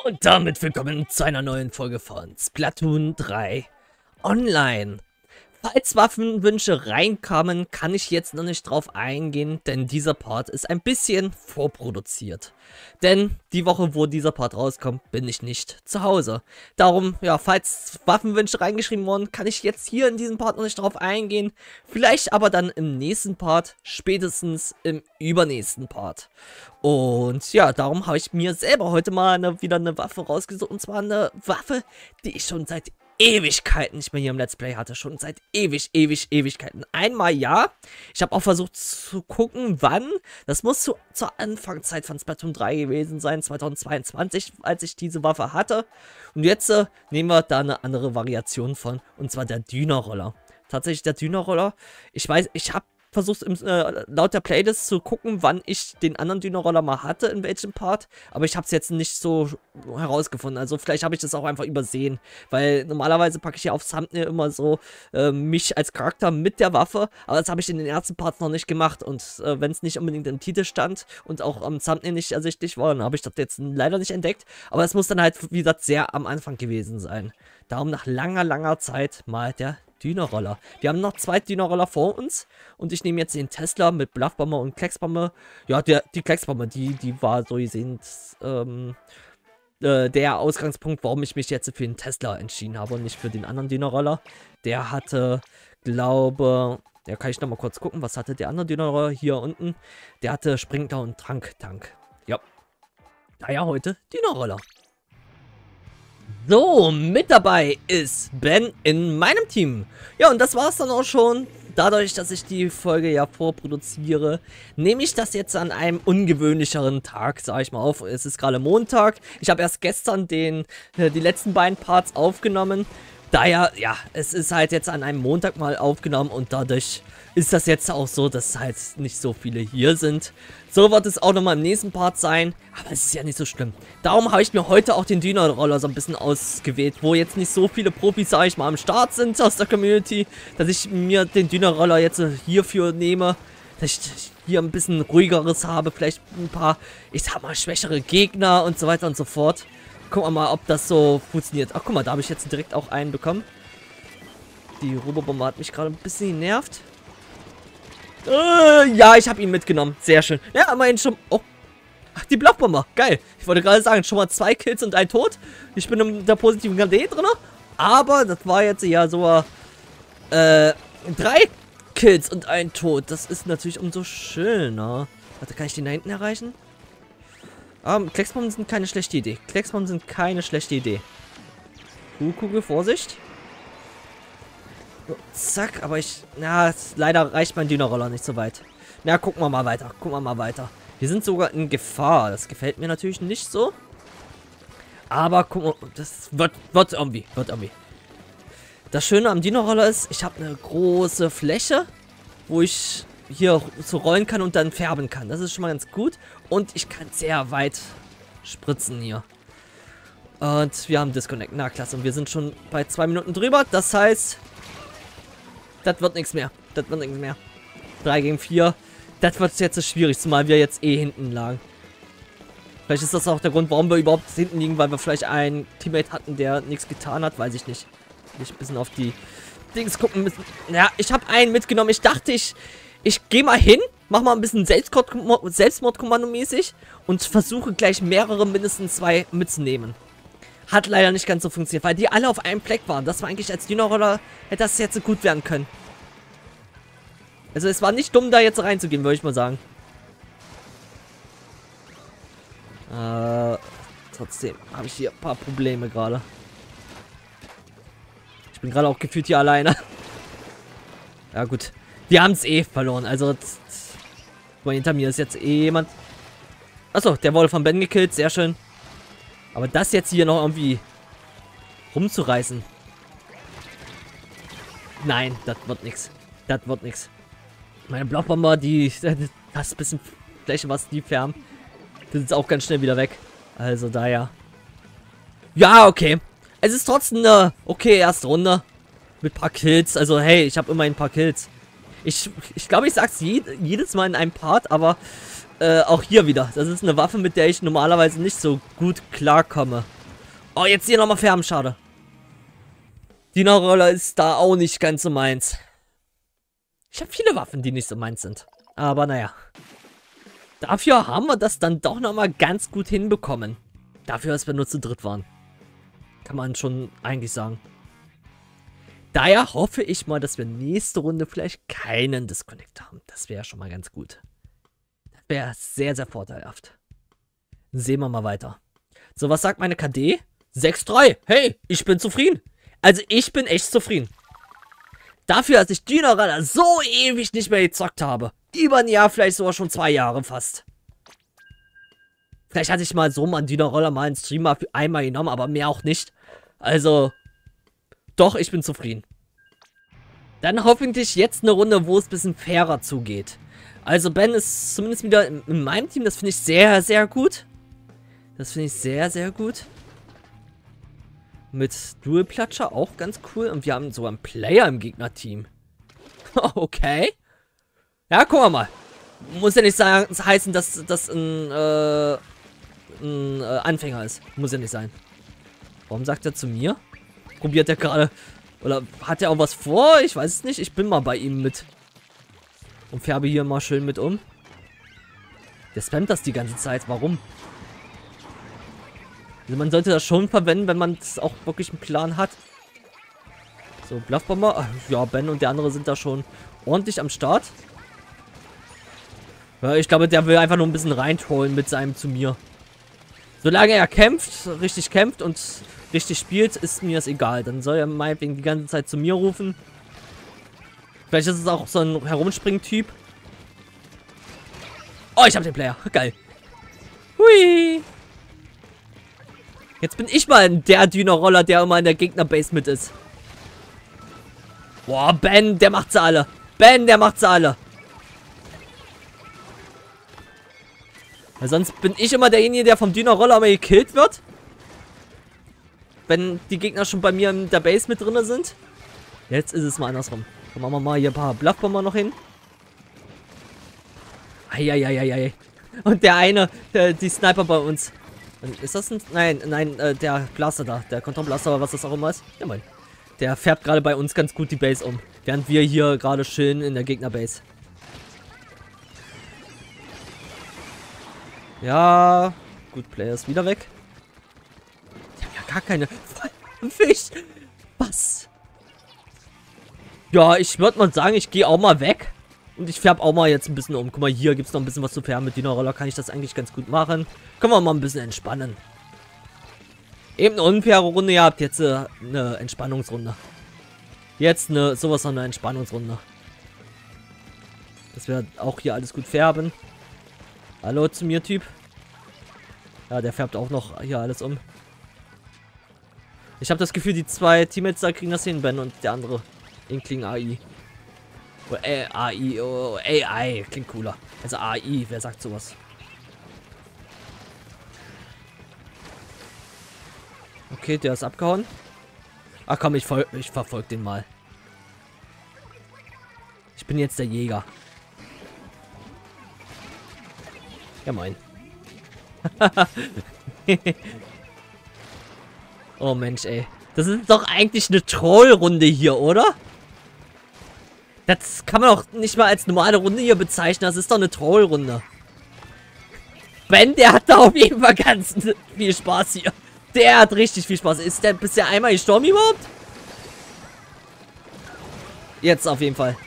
Und damit willkommen zu einer neuen Folge von Splatoon 3 Online. Falls Waffenwünsche reinkamen, kann ich jetzt noch nicht drauf eingehen, denn dieser Part ist ein bisschen vorproduziert. Denn die Woche, wo dieser Part rauskommt, bin ich nicht zu Hause. Darum, ja, falls Waffenwünsche reingeschrieben wurden, kann ich jetzt hier in diesem Part noch nicht drauf eingehen. Vielleicht aber dann im nächsten Part, spätestens im übernächsten Part. Und ja, darum habe ich mir selber heute mal wieder eine Waffe rausgesucht. Und zwar eine Waffe, die ich schon seit Ewigkeiten nicht mehr hier im Let's Play hatte. Schon seit Ewigkeiten. Einmal ja. Ich habe auch versucht zu gucken, wann. Das muss zur Anfangszeit von Splatoon 3 gewesen sein. 2022, als ich diese Waffe hatte. Und jetzt nehmen wir da eine andere Variation von. Und zwar der Dünenroller. Tatsächlich der Dünenroller. Ich weiß, ich habe versucht laut der Playlist zu gucken, wann ich den anderen Dünenroller mal hatte, in welchem Part, aber ich habe es jetzt nicht so herausgefunden, also vielleicht habe ich das auch einfach übersehen, weil normalerweise packe ich ja auf Thumbnail immer so mich als Charakter mit der Waffe, aber das habe ich in den ersten Parts noch nicht gemacht und wenn es nicht unbedingt im Titel stand und auch am Thumbnail nicht ersichtlich war, dann habe ich das jetzt leider nicht entdeckt, aber es muss dann halt, wie gesagt, sehr am Anfang gewesen sein. Darum nach langer Zeit mal der Dünenroller. Wir haben noch zwei Dünenroller vor uns und ich nehme jetzt den Tesla mit Bluffbombe und Klecksbombe. Ja, die Klecksbombe, die war so gesehen der Ausgangspunkt, warum ich mich jetzt für den Tesla entschieden habe und nicht für den anderen Dünenroller. Der hatte, glaube, ja, kann ich noch mal kurz gucken, was hatte der andere Dünenroller hier unten? Der hatte Sprinkler und Tank. Ja, daher heute Dünenroller. So, mit dabei ist Ben in meinem Team. Ja, und das war's dann auch schon. Dadurch, dass ich die Folge ja vorproduziere, nehme ich das jetzt an einem ungewöhnlicheren Tag, sage ich mal, auf. Es ist gerade Montag. Ich habe erst gestern die letzten beiden Parts aufgenommen. Daher, ja, es ist halt jetzt an einem Montag mal aufgenommen und dadurch ist das jetzt auch so, dass halt nicht so viele hier sind. So wird es auch nochmal im nächsten Part sein, aber es ist ja nicht so schlimm. Darum habe ich mir heute auch den Dünenroller so ein bisschen ausgewählt, wo jetzt nicht so viele Profis, sage ich mal, am Start sind aus der Community, dass ich mir den Dünenroller jetzt hierfür nehme, dass ich hier ein bisschen ruhigeres habe, vielleicht ein paar, ich sag mal, schwächere Gegner und so weiter und so fort. Gucken wir mal, ob das so funktioniert. Ach, guck mal, da habe ich jetzt direkt auch einen bekommen. Die Robobombe hat mich gerade ein bisschen genervt. Ja, ich habe ihn mitgenommen. Sehr schön. Ja, immerhin schon... Oh. Ach, die Bluffbombe. Geil. Ich wollte gerade sagen, schon mal 2 Kills und ein Tod. Ich bin in der positiven Gardé drin. Aber das war jetzt ja so... 3 Kills und ein Tod. Das ist natürlich umso schöner. Warte, kann ich den da hinten erreichen? Klecksbomben sind keine schlechte Idee. Klecksbomben sind keine schlechte Idee. Kugel, Vorsicht. So, zack, aber leider reicht mein Dünenroller nicht so weit. Na, gucken wir mal weiter. Wir sind sogar in Gefahr. Das gefällt mir natürlich nicht so. Aber guck mal, das wird irgendwie. Das Schöne am Dünenroller ist, ich habe eine große Fläche, wo ich hier so rollen kann und dann färben kann. Das ist schon mal ganz gut. Und ich kann sehr weit spritzen hier. Und wir haben Disconnect. Na, klasse. Und wir sind schon bei 2 Minuten drüber. Das heißt, das wird nichts mehr. 3 gegen 4. Das wird jetzt schwierig, zumal wir jetzt hinten lagen. Vielleicht ist das auch der Grund, warum wir überhaupt hinten liegen, weil wir vielleicht einen Teammate hatten, der nichts getan hat. Weiß ich nicht. Ich ein bisschen auf die Dings gucken müssen. Ja, ich habe einen mitgenommen. Ich dachte, ich gehe mal hin, mach mal ein bisschen Selbstmordkommando mäßig und versuche gleich mehrere, mindestens 2 mitzunehmen. Hat leider nicht ganz so funktioniert, weil die alle auf einem Fleck waren. Das war eigentlich als Dünenroller, hätte das jetzt so gut werden können. Also es war nicht dumm, da jetzt reinzugehen, würde ich mal sagen. Trotzdem habe ich hier ein paar Probleme gerade. Ich bin gerade auch gefühlt hier alleine. Ja gut. Wir haben es verloren, also mal hinter mir ist jetzt jemand. Achso, der wurde von Ben gekillt, sehr schön. Aber das jetzt hier noch irgendwie rumzureißen. Nein, das wird nichts. Meine Blockbomber, das ist ein bisschen Fläche, was die färben. Das ist auch ganz schnell wieder weg. Also daher. Ja, okay. Es ist trotzdem eine okay erste Runde. Mit ein paar Kills. Also hey, ich habe immerhin ein paar Kills. Ich glaube, ich sag's jedes Mal in einem Part, aber auch hier wieder. Das ist eine Waffe, mit der ich normalerweise nicht so gut klarkomme. Oh, jetzt hier nochmal färben, schade. Dino-Roller ist da auch nicht ganz so meins. Ich habe viele Waffen, die nicht so meins sind. Aber naja. Dafür haben wir das dann doch nochmal ganz gut hinbekommen. Dafür, dass wir nur zu dritt waren. Kann man schon eigentlich sagen. Daher hoffe ich mal, dass wir nächste Runde vielleicht keinen Disconnect haben. Das wäre schon mal ganz gut. Das wäre sehr, sehr vorteilhaft. Sehen wir mal weiter. So, was sagt meine KD? 6-3. Hey, ich bin zufrieden. Also, ich bin echt zufrieden. Dafür, dass ich Dino-Runner so ewig nicht mehr gezockt habe. Über ein Jahr, vielleicht sogar schon 2 Jahre fast. Vielleicht hatte ich mal so mal einen Dino-Roller mal einen Streamer einmal genommen, aber mehr auch nicht. Also, doch, ich bin zufrieden. Dann hoffentlich jetzt eine Runde, wo es ein bisschen fairer zugeht. Also, Ben ist zumindest wieder in meinem Team. Das finde ich sehr, sehr gut. Das finde ich sehr, sehr gut. Mit Dual-Platscher auch ganz cool. Und wir haben sogar einen Player im Gegnerteam. Okay. Ja, gucken wir mal. Muss ja nicht sagen, heißen, dass das ein Anfänger ist. Muss ja nicht sein. Warum sagt er zu mir? Probiert er gerade... Oder hat er auch was vor? Ich weiß es nicht. Ich bin mal bei ihm mit. Und färbe hier mal schön mit um. Der spammt das die ganze Zeit. Warum? Also man sollte das schon verwenden, wenn man auch wirklich einen Plan hat. So, Bluffbomber. Ja, Ben und der andere sind da schon ordentlich am Start. Ja, ich glaube, der will einfach nur ein bisschen reintrollen mit seinem zu mir. Solange er kämpft, richtig kämpft und richtig spielt, ist mir das egal. Dann soll er meinetwegen die ganze Zeit zu mir rufen. Vielleicht ist es auch so ein Herumspringen-Typ. Oh, ich habe den Player. Geil. Hui. Jetzt bin ich mal der Dino-Roller, der immer in der Gegner-Base mit ist. Boah, Ben, der macht sie alle. Ben, der macht sie alle. Weil sonst bin ich immer derjenige, der vom Dino-Roller immer gekillt wird. Wenn die Gegner schon bei mir in der Base mit drin sind. Jetzt ist es mal andersrum. Dann machen wir mal hier ein paar Bluffbomber noch hin. Eieieiei. Und der eine, die Sniper bei uns. Ist das ein... Nein, der Blaster da. Der Kontrollblaster, was das auch immer ist. Ja, mein. Der färbt gerade bei uns ganz gut die Base um. Während wir hier gerade chillen in der Gegner-Base. Ja, gut, Player ist wieder weg. Die haben ja gar keine Fisch. Was? Ja, ich würde mal sagen, ich gehe auch mal weg. Und ich färbe auch mal jetzt ein bisschen um. Guck mal, hier gibt es noch ein bisschen was zu färben. Mit Dino-Roller kann ich das eigentlich ganz gut machen. Können wir mal ein bisschen entspannen. Eben eine unfaire Runde gehabt, jetzt eine Entspannungsrunde. Jetzt sowas von einer Entspannungsrunde. Dass wir auch hier alles gut färben. Hallo zu mir, Typ. Ja, der färbt auch noch hier alles um. Ich habe das Gefühl, die zwei Teammates da kriegen das hin, Ben und der andere. Inkling AI. Oder AI, oh, AI. Klingt cooler. Also AI, wer sagt sowas? Okay, der ist abgehauen. Ach komm, ich verfolge den mal. Ich bin jetzt der Jäger. Ja, moin. Oh Mensch, ey. Das ist doch eigentlich eine Trollrunde hier, oder? Das kann man auch nicht mal als normale Runde hier bezeichnen. Das ist doch eine Trollrunde. Ben, der hat da auf jeden Fall ganz viel Spaß hier. Der hat richtig viel Spaß. Ist der bisher einmal gestorben überhaupt? Jetzt auf jeden Fall.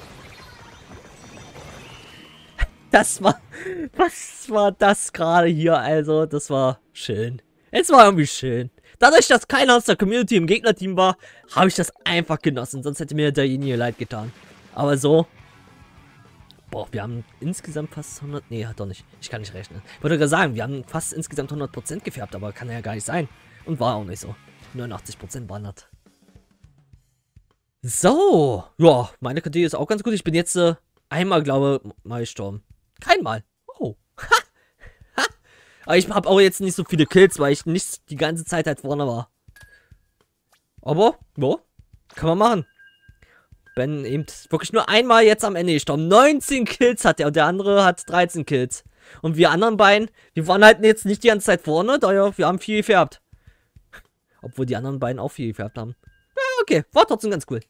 Das war... Was war das gerade hier? Also, das war schön. Es war irgendwie schön. Dadurch, dass keiner aus der Community im Gegnerteam war, habe ich das einfach genossen. Sonst hätte mir derjenige leid getan. Aber so... Boah, wir haben insgesamt fast 100... Nee, hat doch nicht. Ich kann nicht rechnen. Ich wollte gerade sagen, wir haben fast insgesamt 100% gefärbt, aber kann ja gar nicht sein. Und war auch nicht so. 89% waren das. So. Ja, meine KD ist auch ganz gut. Ich bin jetzt einmal, glaube ich, mal gestorben. Keinmal. Oh. Ha. Ha. Aber ich habe auch jetzt nicht so viele Kills, weil ich nicht die ganze Zeit halt vorne war. Aber, ja, kann man machen. Ben eben wirklich nur einmal jetzt am Ende gestorben. 19 Kills hat er und der andere hat 13 Kills. Und wir anderen beiden, wir waren halt jetzt nicht die ganze Zeit vorne, daher wir haben viel gefärbt. Obwohl die anderen beiden auch viel gefärbt haben. Ja, okay, war trotzdem ganz cool.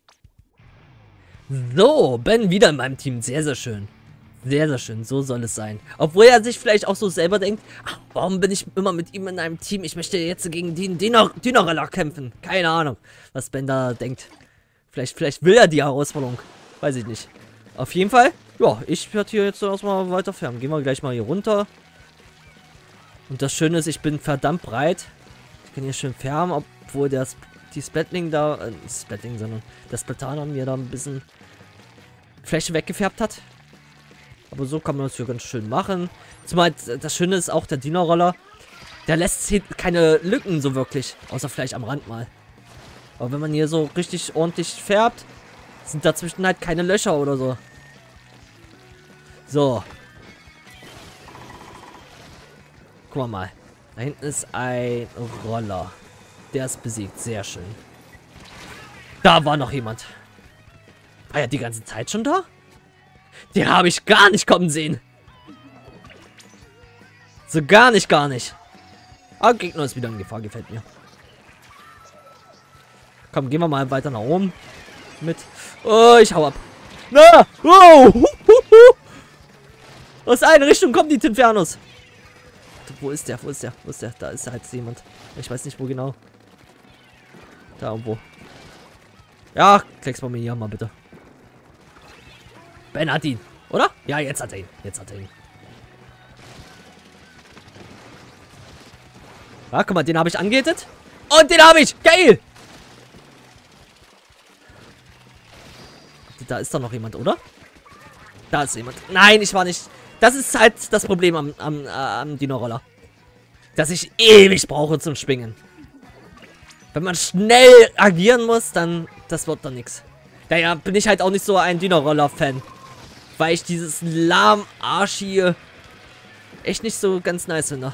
So, Ben wieder in meinem Team, sehr, sehr schön. Sehr, sehr schön, so soll es sein. Obwohl er sich vielleicht auch so selber denkt, ach, warum bin ich immer mit ihm in einem Team? Ich möchte jetzt gegen den Dynarella kämpfen. Keine Ahnung, was Ben da denkt. Vielleicht will er die Herausforderung. Weiß ich nicht. Auf jeden Fall, ja, ich werde hier jetzt erstmal weiter färben. Gehen wir gleich mal hier runter. Und das Schöne ist, ich bin verdammt breit. Ich kann hier schön färben, obwohl die Splatling da, nicht Splatling, sondern der Splataner mir da ein bisschen Fläche weggefärbt hat. Aber so kann man das hier ganz schön machen. Zumal das Schöne ist auch, der Dino-Roller, der lässt keine Lücken so wirklich. Außer vielleicht am Rand mal. Aber wenn man hier so richtig ordentlich färbt, sind dazwischen halt keine Löcher oder so. So. Guck mal. Da hinten ist ein Roller. Der ist besiegt. Sehr schön. Da war noch jemand. War ja die ganze Zeit schon da? Den habe ich gar nicht kommen sehen. So gar nicht, gar nicht. Aber Gegner ist wieder in Gefahr, gefällt mir. Komm, gehen wir mal weiter nach oben. Mit. Oh, ich hau ab. Na! Wow! Aus einer Richtung kommen die Tinfernos. Wo ist der? Wo ist der? Wo ist der? Da ist halt jemand. Ich weiß nicht, wo genau. Da irgendwo. Ja, Klecks bei mir hier mal bitte. Ben hat ihn, oder? Ja, jetzt hat er ihn. Jetzt hat er ihn. Ja, guck mal, den habe ich angehittet. Und den habe ich. Geil! Da ist doch noch jemand, oder? Da ist jemand. Nein, ich war nicht. Das ist halt das Problem am Dino-Roller. Dass ich ewig brauche zum Schwingen. Wenn man schnell agieren muss, dann das wird dann nichts. Daher bin ich halt auch nicht so ein Dino-Roller-Fan. Weil ich dieses Lahm-Arsch hier echt nicht so ganz nice finde.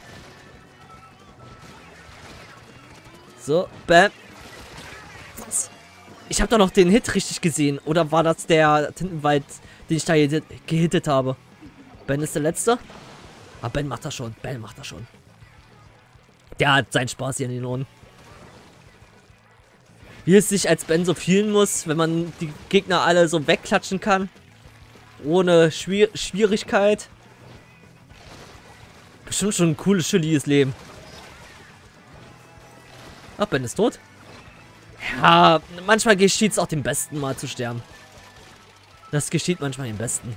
So, bam. Was? Ich habe doch noch den Hit richtig gesehen. Oder war das der Tintenwald, den ich da gehittet habe? Ben ist der Letzte. Aber Ben macht das schon. Ben macht das schon. Der hat seinen Spaß hier in den Ohren. Wie es sich als Ben so fühlen muss, wenn man die Gegner alle so wegklatschen kann. Ohne Schwierigkeit. Bestimmt schon ein cooles, chilliges Leben. Ach, Ben ist tot. Ja, manchmal geschieht es auch dem Besten, mal zu sterben. Das geschieht manchmal dem Besten.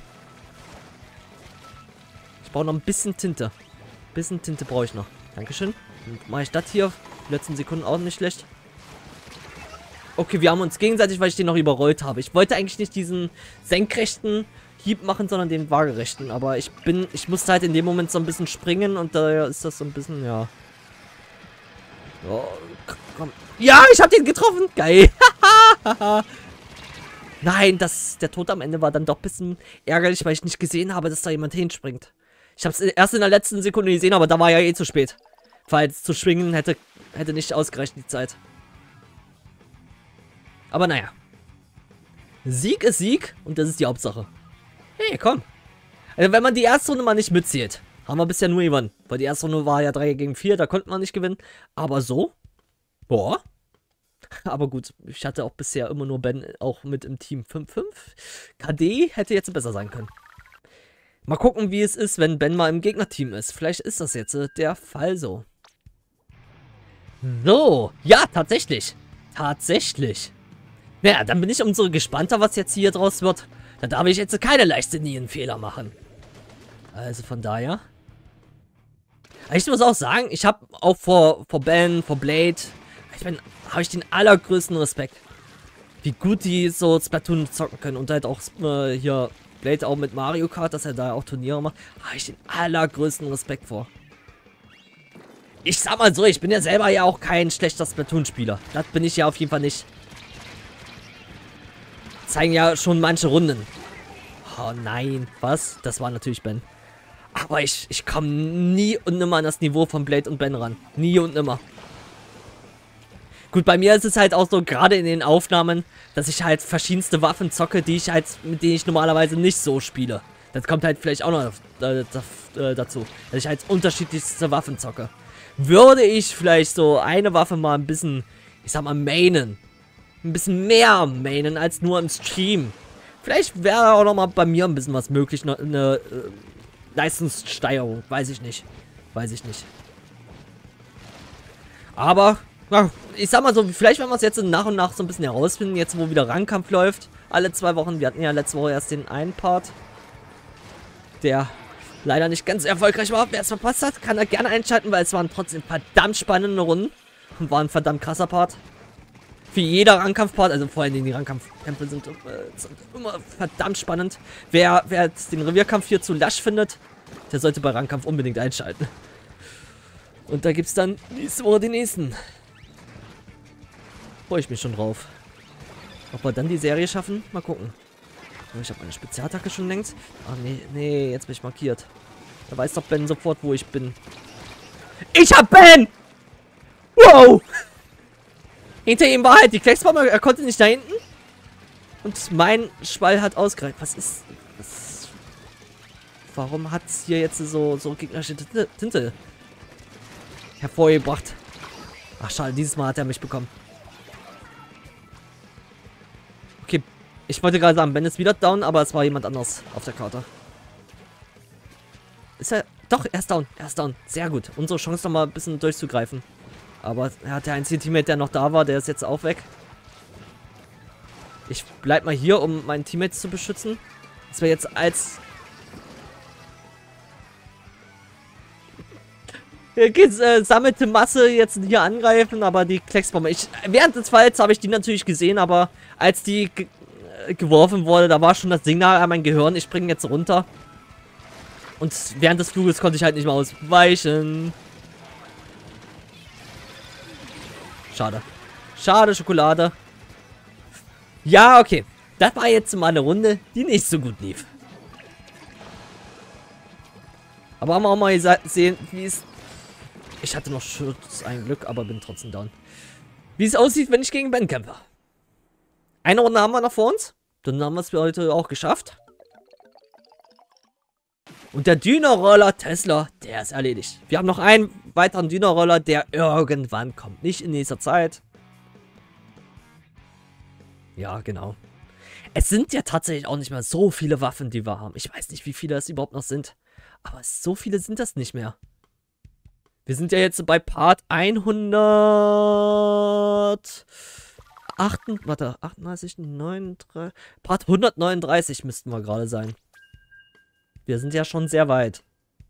Ich brauche noch ein bisschen Tinte. Ein bisschen Tinte brauche ich noch. Dankeschön. Dann mache ich das hier. Die letzten Sekunden auch nicht schlecht. Okay, wir haben uns gegenseitig, weil ich den noch überrollt habe. Ich wollte eigentlich nicht diesen senkrechten Hieb machen, sondern den waagerechten. Aber ich musste halt in dem Moment so ein bisschen springen und daher ist das so ein bisschen, ja. Oh, komm. Ja, ich habe den getroffen. Geil. Nein, der Tod am Ende war dann doch ein bisschen ärgerlich, weil ich nicht gesehen habe, dass da jemand hinspringt. Ich habe es erst in der letzten Sekunde gesehen, aber da war ja eh zu spät. Falls zu schwingen hätte nicht ausgereicht die Zeit. Aber naja. Sieg ist Sieg und das ist die Hauptsache. Hey, komm. Also wenn man die erste Runde mal nicht mitzählt, haben wir bisher nur gewonnen. Weil die erste Runde war ja 3 gegen 4, da konnte man nicht gewinnen. Aber so? Boah. Aber gut, ich hatte auch bisher immer nur Ben auch mit im Team 5-5. KD hätte jetzt besser sein können. Mal gucken, wie es ist, wenn Ben mal im Gegnerteam ist. Vielleicht ist das jetzt der Fall so. So, ja, tatsächlich. Tatsächlich. Naja, dann bin ich umso gespannter, was jetzt hier draus wird. Da darf ich jetzt keine leichtsinnigen Fehler machen. Also von daher. Ich muss auch sagen, ich habe auch vor Ben, vor Blade, habe ich den allergrößten Respekt. Wie gut die so Splatoon zocken können. Und halt auch hier Blade auch mit Mario Kart, dass er da auch Turniere macht. Habe ich den allergrößten Respekt vor. Ich sag mal so, ich bin ja selber ja auch kein schlechter Splatoon-Spieler. Das bin ich ja auf jeden Fall nicht. Zeigen ja schon manche Runden. Oh nein, was? Das war natürlich Ben. Aber ich komme nie und nimmer an das Niveau von Blade und Ben ran. Nie und nimmer. Gut, bei mir ist es halt auch so, gerade in den Aufnahmen, dass ich halt verschiedenste Waffen zocke, mit denen ich normalerweise nicht so spiele. Das kommt halt vielleicht auch noch dazu, dass ich halt unterschiedlichste Waffen zocke. Würde ich vielleicht so eine Waffe mal ein bisschen, ich sag mal, mainen. Ein bisschen mehr mainen als nur im Stream. Vielleicht wäre auch noch mal bei mir ein bisschen was möglich. Eine Leistungssteigerung. Weiß ich nicht. Weiß ich nicht. Aber, na, ich sag mal so, vielleicht werden wir es jetzt nach und nach so ein bisschen herausfinden. Jetzt, wo wieder Rangkampf läuft. Alle 2 Wochen. Wir hatten ja letzte Woche erst den einen Part, der leider nicht ganz erfolgreich war. Wer es verpasst hat, kann da gerne einschalten, weil es waren trotzdem verdammt spannende Runden. Und war ein verdammt krasser Part. Für jeder Rangkampf-Part, also vor allem die Rangkampfkämpfe sind immer verdammt spannend. Wer jetzt den Revierkampf hier zu lasch findet, der sollte bei Rangkampf unbedingt einschalten. Und da gibt es dann nächste Woche die nächsten. Freue ich mich schon drauf. Ob wir dann die Serie schaffen? Mal gucken. Oh, ich habe meine Spezialattacke schon längst. Ach nee, jetzt bin ich markiert. Da weiß doch Ben sofort, wo ich bin. Ich hab Ben! Wow! Hinter ihm war halt die Klecksbombe, er konnte nicht da hinten. Und mein Schwall hat ausgereicht. Was ist... Warum hat es hier jetzt so gegnerische Tinte hervorgebracht? Ach schade, dieses Mal hat er mich bekommen. Okay, ich wollte gerade sagen, Ben ist wieder down, aber es war jemand anders auf der Karte. Ist er... Doch, er ist down, er ist down. Sehr gut. Unsere Chance noch mal ein bisschen durchzugreifen. Aber er hat der einzige Teammate, der noch da war, der ist jetzt auch weg. Ich bleib mal hier, um meinen Teammates zu beschützen. Das wäre jetzt als... sammelte Masse jetzt hier angreifen, aber die Klecksbombe. Während des Falls habe ich die natürlich gesehen, aber als die geworfen wurde, da war schon das Signal an mein Gehirn. Ich springe jetzt runter. Und während des Fluges konnte ich halt nicht mehr ausweichen. Schade. Schade, Schokolade. Ja, okay. Das war jetzt mal eine Runde, die nicht so gut lief. Aber haben wir auch mal gesehen, wie es... Ich hatte noch Schutz, ein Glück, aber bin trotzdem down. Wie es aussieht, wenn ich gegen Ben kämpfe. Eine Runde haben wir noch vor uns. Dann haben wir es für heute auch geschafft. Und der Dino-Roller Tesla, der ist erledigt. Wir haben noch einen weiteren Dino-Roller, der irgendwann kommt. Nicht in nächster Zeit. Ja, genau. Es sind ja tatsächlich auch nicht mehr so viele Waffen, die wir haben. Ich weiß nicht, wie viele es überhaupt noch sind. Aber so viele sind das nicht mehr. Wir sind ja jetzt bei Part 38, 39... Part 139 müssten wir gerade sein. Wir sind ja schon sehr weit.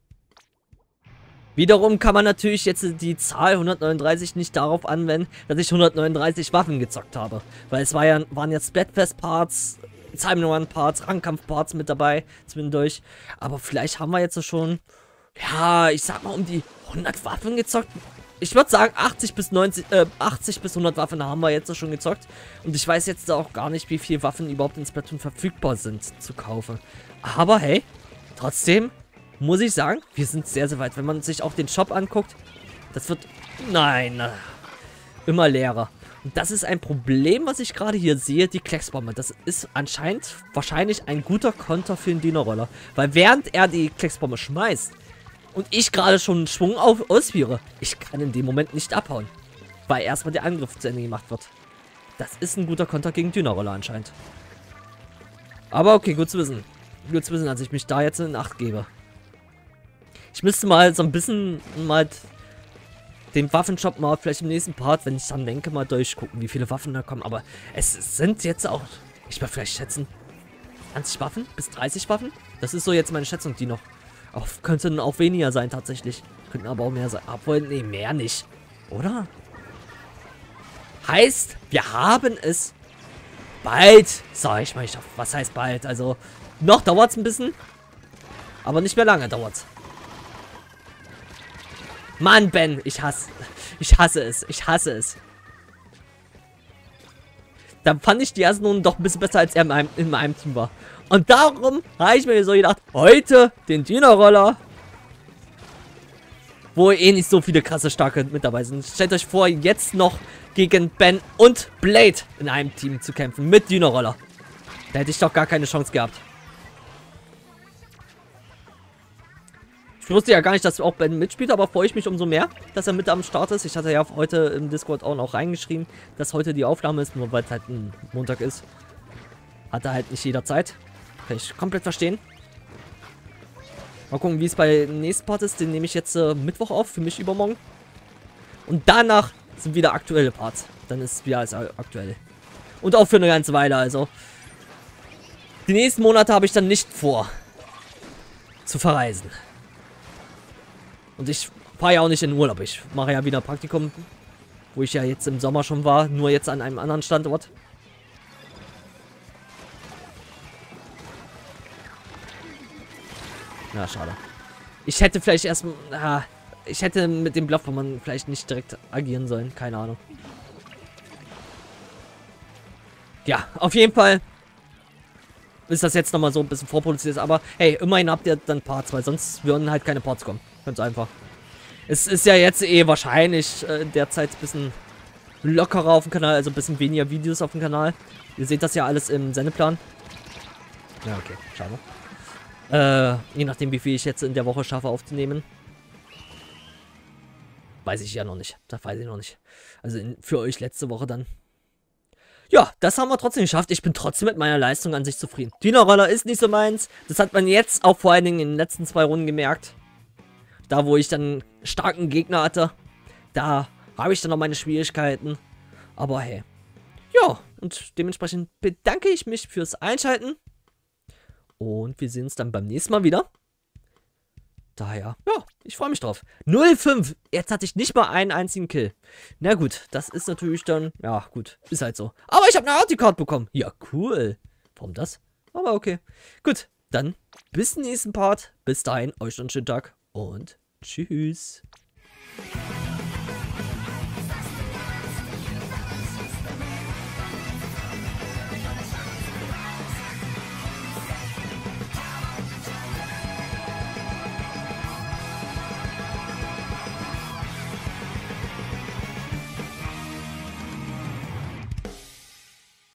Wiederum kann man natürlich jetzt die Zahl 139 nicht darauf anwenden, dass ich 139 Waffen gezockt habe. Weil es waren jetzt Splatfest-Parts, Time Run Parts, Rangkampf-Parts mit dabei, zwischendurch. Aber vielleicht haben wir jetzt so schon, ja, ich sag mal um die 100 Waffen gezockt. Ich würde sagen 80 bis 100 Waffen haben wir jetzt schon gezockt. Und ich weiß jetzt auch gar nicht, wie viele Waffen überhaupt in Splatoon verfügbar sind zu kaufen. Aber hey, trotzdem muss ich sagen, wir sind sehr, sehr weit. Wenn man sich auch den Shop anguckt, das wird, nein, immer leerer. Und das ist ein Problem, was ich gerade hier sehe, die Klecksbombe. Das ist anscheinend wahrscheinlich ein guter Konter für den Dino-Roller. Weil während er die Klecksbombe schmeißt und ich gerade schon einen Schwung ausführe, ich kann in dem Moment nicht abhauen. Weil erstmal der Angriff zu Ende gemacht wird. Das ist ein guter Konter gegen Dino-Roller anscheinend. Aber okay, gut zu wissen. Gut zu wissen, dass ich mich da jetzt in Acht gebe. Ich müsste mal so ein bisschen mal den Waffenshop mal vielleicht im nächsten Part, wenn ich dann denke, mal durchgucken, wie viele Waffen da kommen. Aber es sind jetzt auch, ich will vielleicht schätzen, 20 Waffen bis 30 Waffen. Das ist so jetzt meine Schätzung, die noch. Könnten auch weniger sein tatsächlich. Könnten aber auch mehr sein. Obwohl, nee, mehr nicht. Oder? Heißt, wir haben es bald. Sag ich mal, was heißt bald? Also, noch dauert es ein bisschen. Aber nicht mehr lange dauert es. Mann, Ben, ich hasse es. Ich hasse es. Da fand ich die ersten Runden doch ein bisschen besser, als er in meinem Team war. Und darum habe ich mir so gedacht, heute den Dino-Roller, wo eh nicht so viele krasse Starke mit dabei sind. Stellt euch vor, jetzt noch gegen Ben und Blade in einem Team zu kämpfen mit Dino-Roller. Da hätte ich doch gar keine Chance gehabt. Ich wusste ja gar nicht, dass auch Ben mitspielt, aber freue ich mich umso mehr, dass er mit am Start ist. Ich hatte ja heute im Discord auch noch reingeschrieben, dass heute die Aufnahme ist, nur weil es halt ein Montag ist. Hat er halt nicht jeder Zeit. Kann ich komplett verstehen. Mal gucken, wie es bei dem nächsten Part ist. Den nehme ich jetzt Mittwoch auf, für mich übermorgen. Und danach sind wieder aktuelle Parts. Dann ist wieder alles aktuell. Und auch für eine ganze Weile, also. Die nächsten Monate habe ich dann nicht vor, zu verreisen. Und ich fahre ja auch nicht in den Urlaub. Ich mache ja wieder Praktikum, wo ich ja jetzt im Sommer schon war, nur jetzt an einem anderen Standort. Na, schade. Ich hätte vielleicht erst... ich hätte mit dem Bluffbomber vielleicht nicht direkt agieren sollen. Keine Ahnung. Ja, auf jeden Fall ist das jetzt nochmal so ein bisschen vorproduziert. Aber hey, immerhin habt ihr dann Parts, weil sonst würden halt keine Parts kommen. Ganz einfach. Es ist ja jetzt wahrscheinlich derzeit ein bisschen lockerer auf dem Kanal, also ein bisschen weniger Videos auf dem Kanal. Ihr seht das ja alles im Sendeplan. Ja, okay, schade. Je nachdem, wie viel ich jetzt in der Woche schaffe aufzunehmen. Weiß ich ja noch nicht. Das weiß ich noch nicht. Also für euch letzte Woche dann. Ja, das haben wir trotzdem geschafft. Ich bin trotzdem mit meiner Leistung an sich zufrieden. Dino-Roller ist nicht so meins. Das hat man jetzt auch vor allen Dingen in den letzten 2 Runden gemerkt. Da, wo ich dann starken Gegner hatte. Da habe ich dann noch meine Schwierigkeiten. Aber hey. Ja, und dementsprechend bedanke ich mich fürs Einschalten. Und wir sehen uns dann beim nächsten Mal wieder. Daher, ja, ich freue mich drauf. 0,5. Jetzt hatte ich nicht mal einen einzigen Kill. Na gut, das ist natürlich dann... Ja, gut, ist halt so. Aber ich habe eine Articard bekommen. Ja, cool. Warum das? Aber okay. Gut, dann bis zum nächsten Part. Bis dahin, euch noch einen schönen Tag und tschüss.